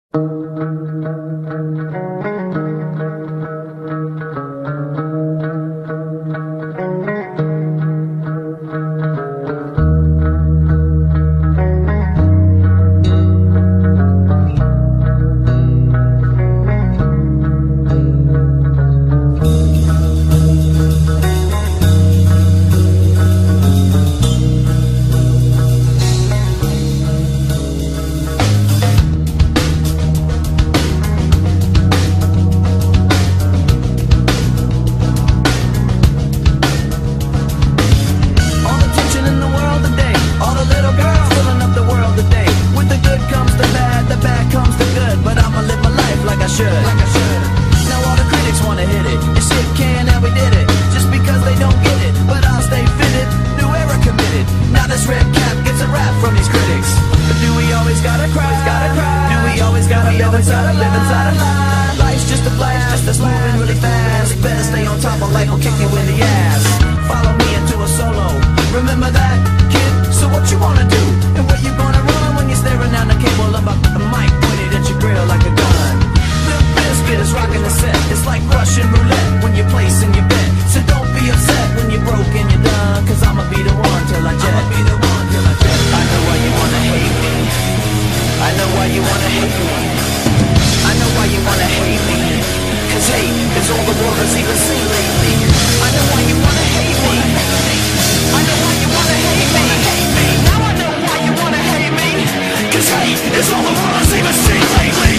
Now all the critics wanna hit it. This shit can and we did it. Just because they don't get it, but I'll stay fitted. New era committed. Now this red cap gets a rap from these critics. But do we always gotta cry? Do we always gotta live inside a lie? Life's just a blast that's moving really fast. Better stay on top or life will kick you in the ass. Follow me into a solo. Remember that, kid? So what you wanna do? And where you gonna run when you're staring down the cable of a mic pointed at your grill like a gun? Is rocking the set. It's like Russian roulette when you're placing your bet. So don't be upset when you're broke and you're done, cause I'ma be the one till I jet. I know why you wanna hate me. I know why you wanna hate me. I know why you wanna hate me. Cause hate is all the world has even seen lately. I know why you wanna hate me. I know why you wanna hate me. Now I know why you wanna hate me. Cause hate is all the world has even seen lately.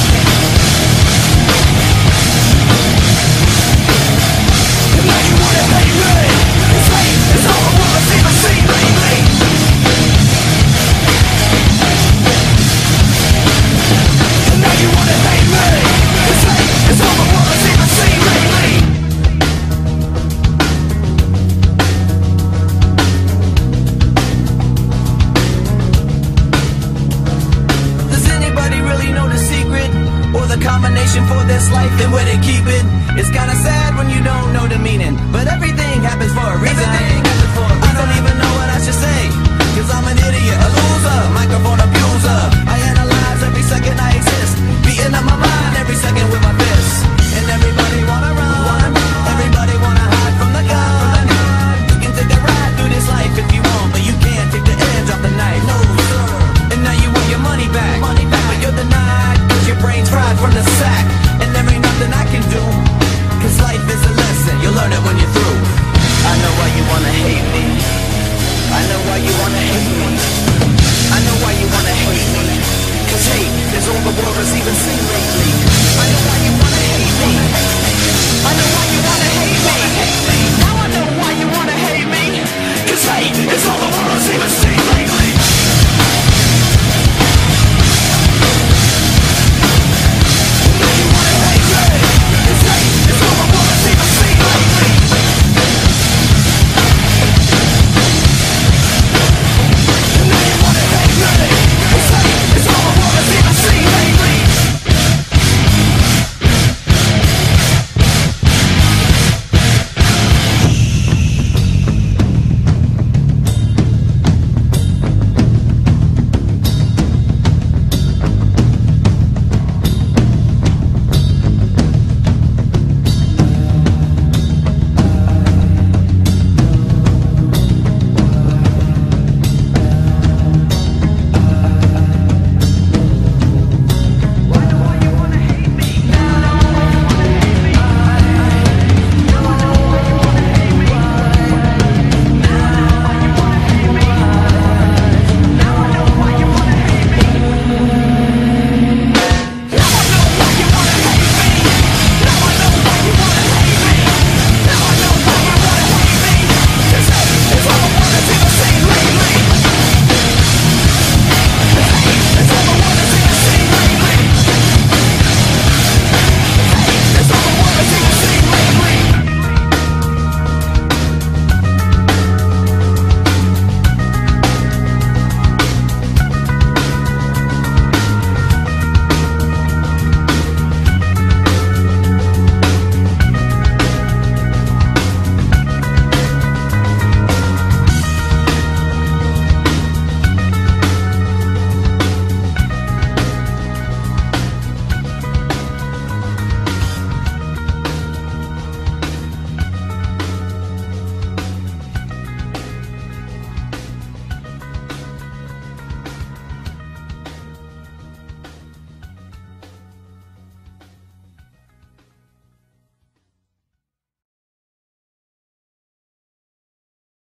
Combination for this life and where they keep it. It's kinda sad when you don't know the meaning, but everything happens for a reason. I don't even know what I should say, cause I'm an idiot, a loser, microphone abuser. I analyze every second I exist, beating up my mind every second with my fists. And everybody wanna run, everybody wanna hide from the gun. You can take a ride through this life if you want, but you can't take the edge off the knife. No sir. And now you want your money back, but you're denied. Your brain's fried from the sack, and there ain't nothing I can do. Cause life is a lesson, you'll learn it when you're through. I know why you wanna hate me. I know why you wanna hate me. I know why you wanna hate me. Cause hate is all the world has even seen.